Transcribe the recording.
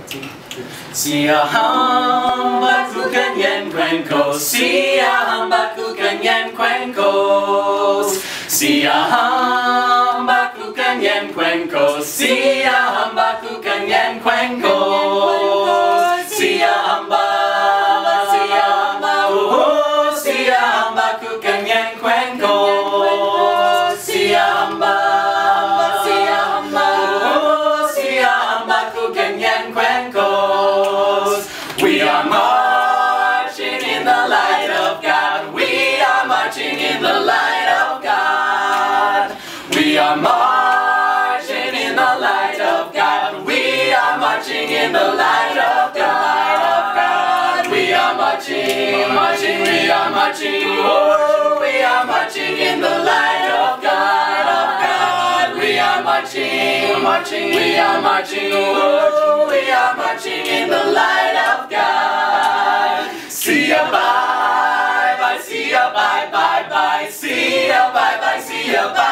Siahang bakukan yan kwengko, Siahang bakukan yan kwengko, Siahang bakukan yan kwengko, Siahang bakukan yan kwengko, Siahang Siahang bakukan yan kwengko, Siahang Siahang bakukan yan kwengko. We are marching in the light of God. We are marching in the light of God. We are marching in the light of God. We are marching in the light of God. We are marching, marching, we are marching. Oh, we are marching in the light of God. We are marching, marching, we are marching. Oh, we are marching in the light of God. See ya, bye, bye, see ya, bye, bye, bye, see ya, bye, bye, see ya, bye.